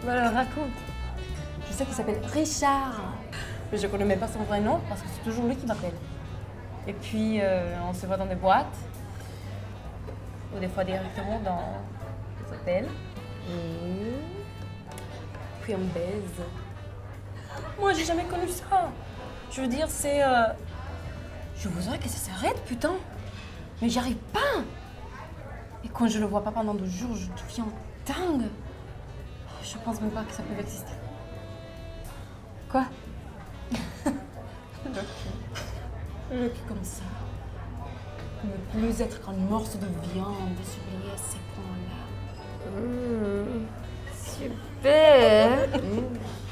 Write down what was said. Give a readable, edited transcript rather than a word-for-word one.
Bah alors raconte. Je sais qu'il s'appelle Richard. Mais je connais même pas son vrai nom parce que c'est toujours lui qui m'appelle. Et puis on se voit dans des boîtes. Ou des fois directement dans des hôtels. Et puis on baise. Moi j'ai jamais connu ça. Je veux dire c'est... Je voudrais que ça s'arrête putain. Mais j'y arrive pas. Et quand je le vois pas pendant 2 jours, je deviens dingue. Je pense même pas que ça peut exister. Quoi? Le cul comme ça. Ne plus être qu'un morceau de viande surveillé à ces points-là. Super.